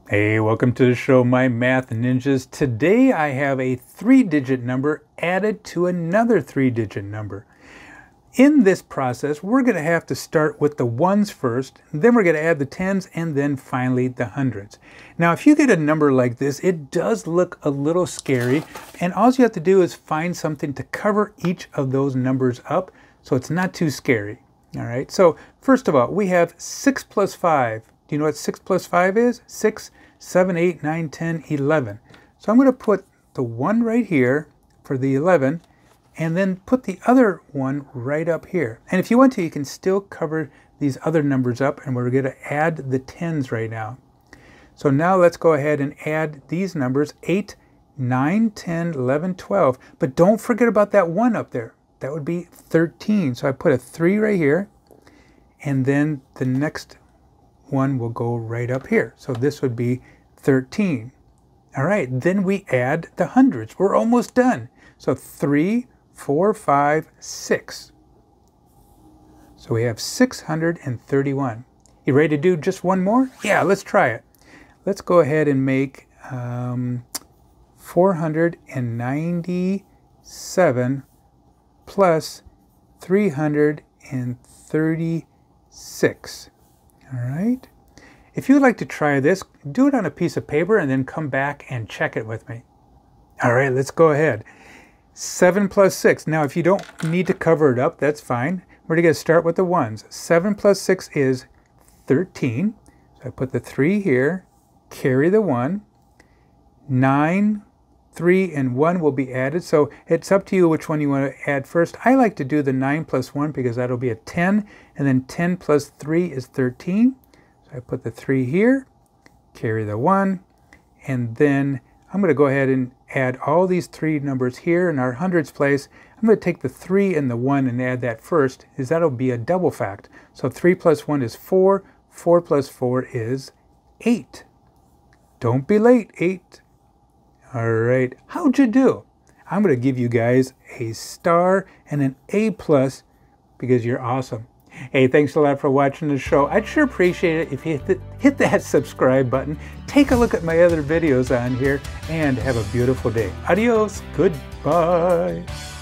Hey, welcome to the show, my math ninjas. Today I have a 3-digit number added to another 3-digit number. In this process, we're going to have to start with the ones first, then we're going to add the tens, and then finally the hundreds. Now, if you get a number like this, it does look a little scary, and all you have to do is find something to cover each of those numbers up so it's not too scary. All right, so first of all, we have 6 plus 5. Do you know what 6 plus 5 is? 6, 7, 8, 9, 10, 11. So I'm going to put the 1 right here for the 11, and then put the other one right up here. And if you want to, you can still cover these other numbers up, and we're going to add the tens right now. So now let's go ahead and add these numbers, 8, 9, 10, 11, 12. But don't forget about that 1 up there. That would be 13. So I put a 3 right here, and then the next one will go right up here. So this would be 13. All right, then we add the hundreds. We're almost done. So 3, 4, 5, 6. So we have 631. You ready to do just one more? Yeah, let's try it. Let's go ahead and make 497 plus 336. All right. If you'd like to try this, do it on a piece of paper and then come back and check it with me. All right, let's go ahead. 7 plus 6. Now, if you don't need to cover it up, that's fine. We're going to start with the ones. 7 plus 6 is 13. So I put the 3 here, carry the 1. 9, 3, and 1 will be added. So it's up to you which one you want to add first. I like to do the 9 plus 1 because that'll be a 10. And then 10 plus 3 is 13. So I put the 3 here, carry the 1, and then I'm going to go ahead and add all these 3 numbers here in our hundreds place. I'm going to take the 3 and the 1 and add that first, as that'll be a double fact. So 3 plus 1 is 4. 4 plus 4 is 8. Don't be late, 8. All right, how'd you do? I'm going to give you guys a star and an A+ because you're awesome. Hey, thanks a lot for watching the show. I'd sure appreciate it if you hit that subscribe button. Take a look at my other videos on here and have a beautiful day. Adios. Goodbye.